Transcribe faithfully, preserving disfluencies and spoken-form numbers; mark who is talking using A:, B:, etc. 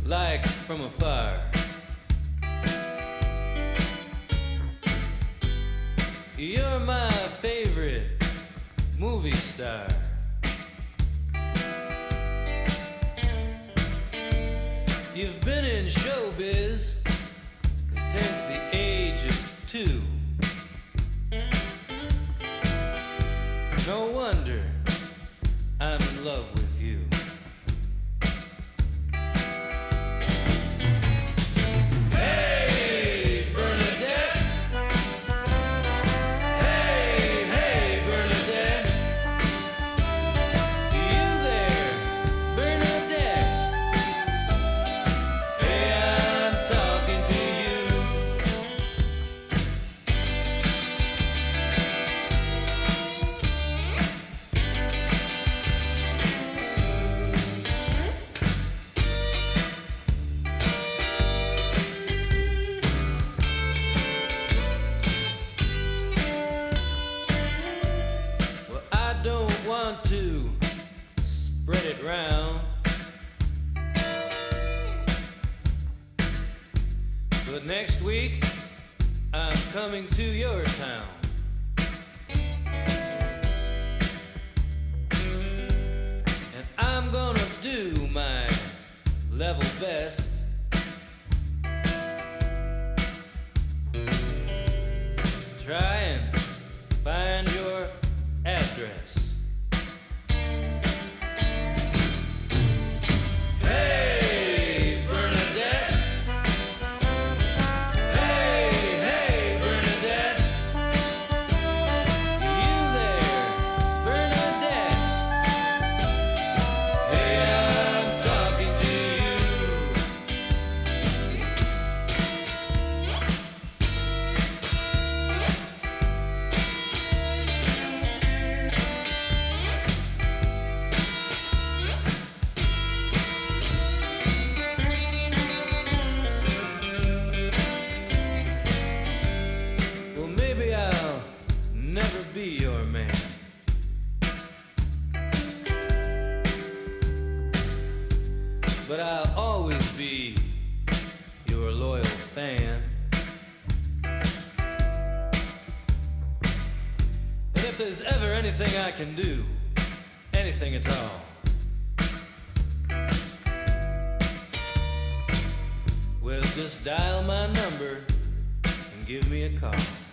A: like from afar. You're my favorite movie star. You've been in showbiz since the age of two. No wonder I'm in love with you. Hey, Bernadette. Hey, hey, Bernadette. You there, Bernadette? Hey, I'm talking to you. Well, I don't want to spread it round, but next week I'm coming to your town. And I'm gonna do my level best try and find your address. Hey, Bernadette. Hey, hey, Bernadette. You there, Bernadette? Hey, I'm talking to you. Well, maybe I'll never be your man, but I'll always be your loyal fan. And if there's ever anything I can do, anything at all, well, just dial my number and give me a call.